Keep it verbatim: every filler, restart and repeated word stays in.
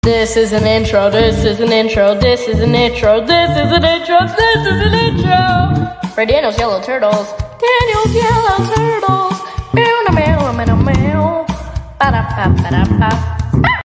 This is an intro, this is an intro, this is an intro, this is an intro, this is an intro. For Daniel's Yellow Turtles. Daniel's Yellow Turtles. Meow, meow, meow, meow, meow. Ba-da-ba-ba-da-ba.